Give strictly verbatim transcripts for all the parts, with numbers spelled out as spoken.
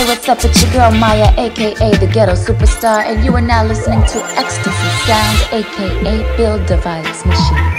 what's up? It's your girl Maya, aka the Ghetto Superstar, and you are now listening to Ecstasy Sound, aka Build the Vibes Machine.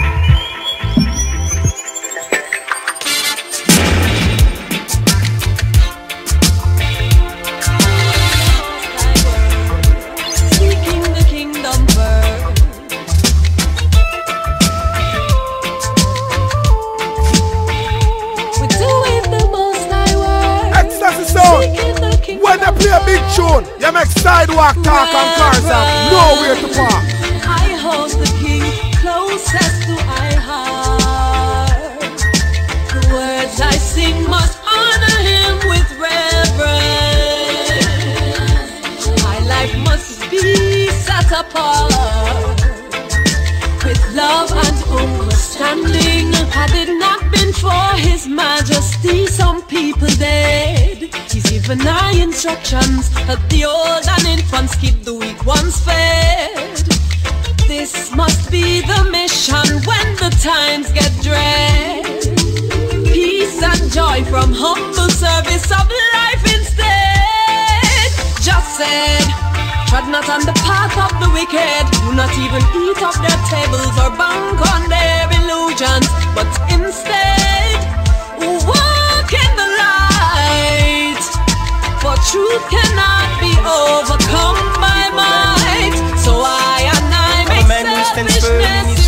Play a big tune, you make sidewalk talk and cars have nowhere to park. I hold the king closest to my heart. The words I sing must honor him with reverence. My life must be set apart with love and understanding. Had it not been for his majesty, some people dead. He's given our instructions that the old and infants keep the weak ones fed. This must be the mission when the times get dread. Peace and joy from humble service of life instead. Just said, tread not on the path of the wicked. Do not even eat off their tables or bank on their illusions, but instead walk in the light. For truth cannot be overcome by might. So I and I make selfishness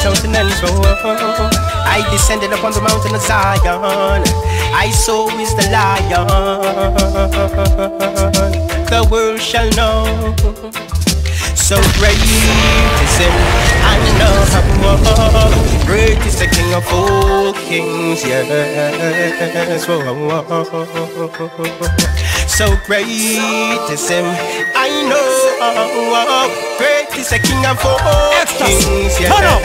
I descended upon the mountain of Zion. I saw is the lion. The world shall know. So great is him, I know. Great is the King of all kings, yes. So great is him, I know. Great is the King of all kings,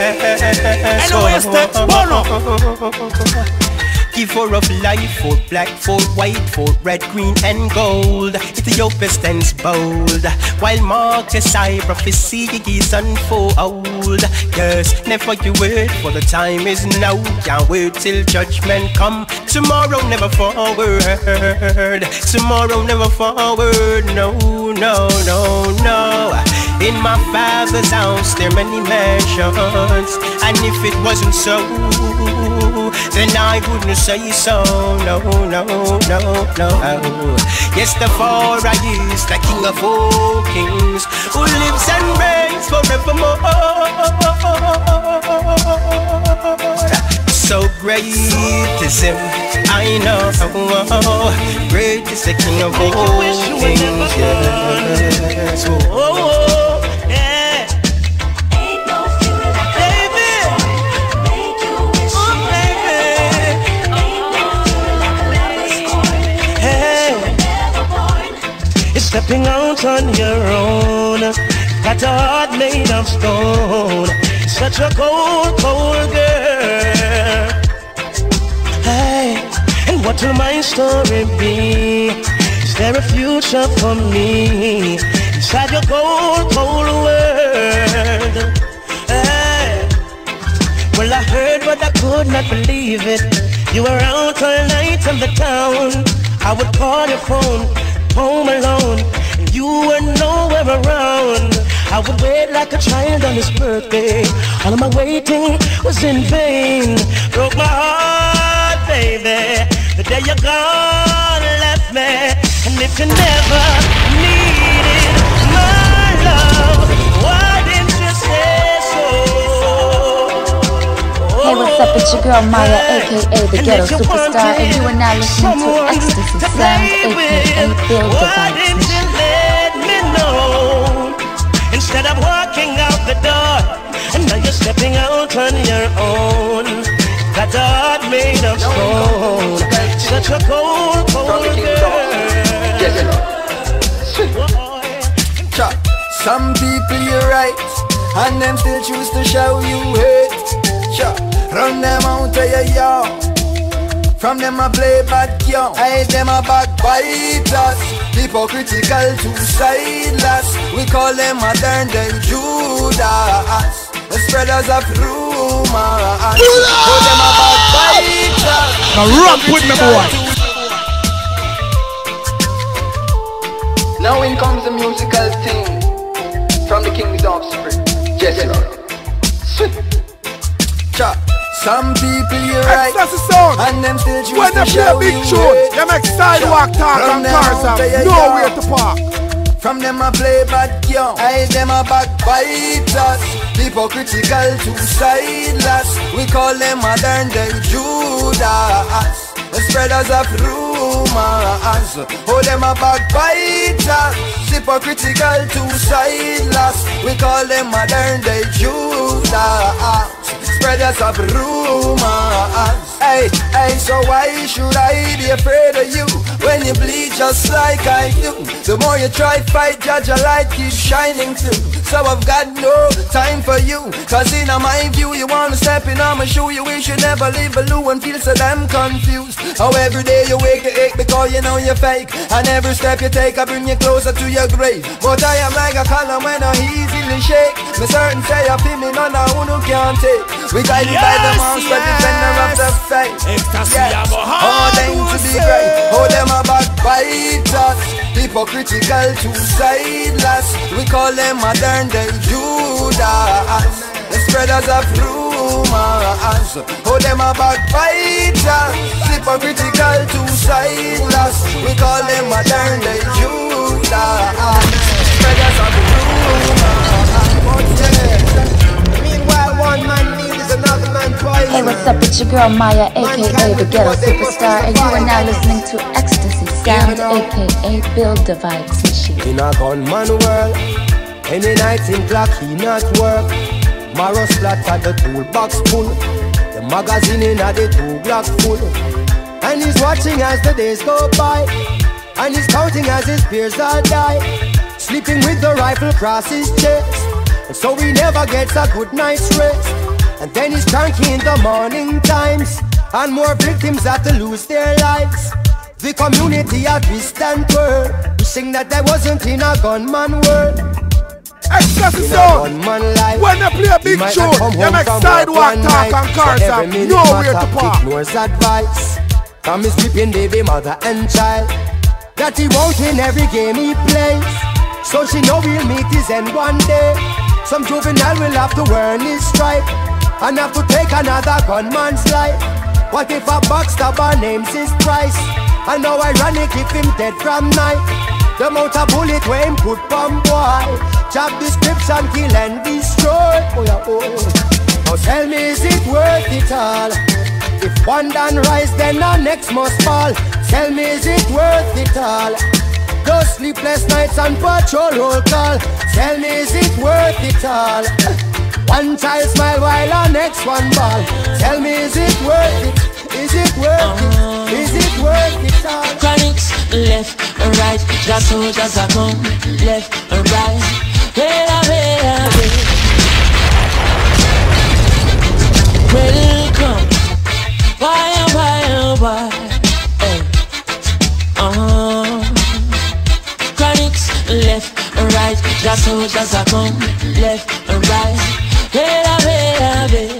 yes. Giver of life, for black, for white, for red, green, and gold. Ethiopia stands bold, while Marcus I prophecy is unfold. Yes, never you wait, for the time is now. Can't wait till judgment come. Tomorrow never forward. Tomorrow never forward. No, no, no, no. In my Father's house there are many mansions, and if it wasn't so, then I wouldn't say so. No, no, no, no. Yes, the Father is the King of all kings, who lives and reigns forevermore. So great is him, I know. Great is the King of all kings, yes. Oh, oh, yeah. Ain't no feeling like baby. Make you wish oh, baby. Ain't no feeling like a lover's coin. Hey, you were never born. It's stepping out on your own. Got a heart made of stone. Such a cold, cold girl. Hey, and what will my story be? Is there a future for me inside your cold, cold world? Hey, well I heard but I could not believe it. You were out all night in the town. I would call your phone, home alone, and you were nowhere around. I would wait like a child on his birthday. All of my waiting was in vain. Broke my heart, baby, the day you're gone, left me. And if you never needed my love, why didn't you say so? Hey, what's up? It's your girl Maya, aka the Ghetto Superstar, and you are now listening to Ecstasy Sound, aka Build the Vibes Machine. Instead of walking out the door, and now you're stepping out on your own. That heart made of stone. Such a cold, cold girl. Some people you're right, and them still choose to show you hate. Run them out of your yard. From them I play bad young, I hate them a backbiters. Hypocritical, two-sideless. We call them modern day Judas, the spreaders of rumors. Call them a backbiters. Now rock with me, boy. Yes, Lord. Cha. Some people you right, that's the sound. and them still choose When to they play show big you tune, hate. you make sidewalk talk and cars have nowhere to park. From them I play bad young, I them a backbiters, hypocritical, two-sideless. We call them modern day Judas, the spreaders of rumors. Oh, them a backbiters, hypocritical, two-sideless. We call them modern day Judas, spreaders of rumors. Hey, hey, so why should I be afraid of you when you bleed just like I do? The more you try fight, judge your light keeps shining through. So I've got no time for you, cause in my view you wanna step in on my shoe. You wish you never leave a loo and feel so damn confused. How every day you wake you ache because you know you're fake, and every step you take I bring you closer to your grave. But I am like a column when I easily shake. Me certain say I feel me none of who no can't take. We guided yes, by the monster, yes. Defender of the faith. Ecstasy, yes. Oh, them to be great. Oh, them a backbiters, hypocritical, two-sideless. We call them modern day Judas, the spreaders of rumors. Oh, them a backbiters, hypocritical, two-sideless. We call them modern day Judas, spreaders of rumors. Yeah. Meanwhile, one man needs another man poison. Hey, what's up? It's your girl Maya, aka the Ghetto Superstar, and you are now listening to Ecstasy Sound, aka Build the Vibes Machine. In a gunman world, any night in clock he not work. Marrow splatter the toolbox full, the magazine in a the two block full. And he's watching as the days go by, and he's counting as his peers all die. Sleeping with the rifle across his chest, and so he never gets a good night's rest. And then he's cranky in the morning times, and more victims have to lose their lives. The community at twist and twirl, wishing that I wasn't in a gunman world. Ecstasy sound. When they play a big tune, you make sidewalk talk and cars have nowhere to park. Ignores advice from his weeping baby mother and child, that he won't win every game he plays. So she know he'll meet his end one day. Some juvenile will have to earn his stripe and have to take another gunman's life. What if a backstabber names his price? And now ironic if him dead from night. The amount of bullet where him put from boy, job description, kill and destroy. Oh yeah, oh. Now tell me, is it worth it all? If one done rise, then the next must fall. Tell me, is it worth it all? Those sleepless nights and patrol roll call. Tell me, is it worth it all? One child smile while our next one ball. Tell me, is it worth it? Is it worth it? Is it worth it all? Chronics, left and right, the soldiers are come, left and right. Where where welcome, why, why, why? Hey. Uh-huh. Chronics, left and right, the soldiers are come, left and right. Where where where?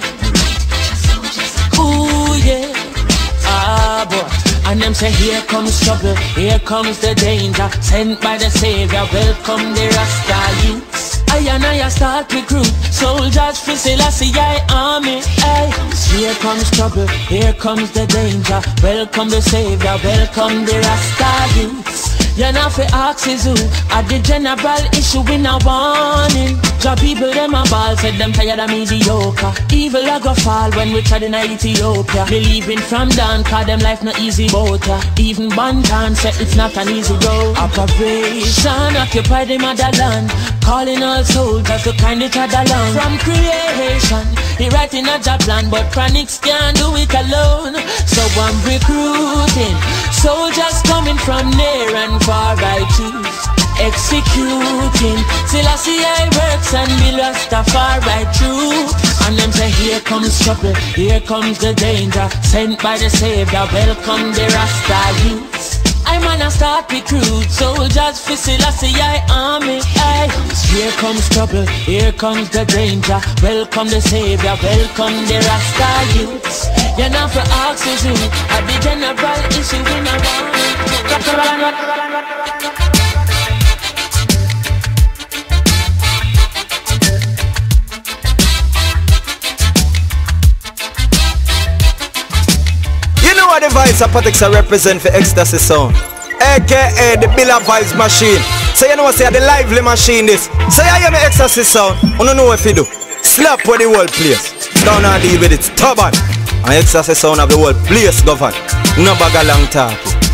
Ooh yeah. Ah, boy. And them say here comes trouble, here comes the danger, sent by the Savior, welcome the Rasta youths. I and I start recruit soldiers for Selassie I army. Ay. Here comes trouble, here comes the danger, welcome the Savior, welcome the Rasta youths. You're not for axes who are the general issue in a warning. Job people them a ball, said them tired of mediocre. Evil a go fall when we tried in Ethiopia. Believing from down, cause them life not easy boat ya. Even Bantan said it's not an easy road. Operation occupy the motherland, calling all soldiers to kind each other along. From creation, he writing a job plan, but Chronics can't do it alone. So I'm recruiting soldiers coming from near and far, I choose executing Selassie I works and be lost a far right through. And them say here comes trouble, here comes the danger, sent by the Savior, welcome the Rasta youths. I'm gonna start recruit soldiers for Selassie I army. Aye. Here comes trouble, here comes the danger, welcome the Savior, welcome the Rasta youths. You're not for axes who are the general issue in a war. the voice of Patix I represent for Ecstasy Sound, aka the Billa Vibes Machine. So you know what say the lively machine this. So you hear me Ecstasy Sound, you don't know what you do. Slap with the whole place. Down and deal with it, stubborn. And Ecstasy Sound of the whole place govern. No bag a long talk.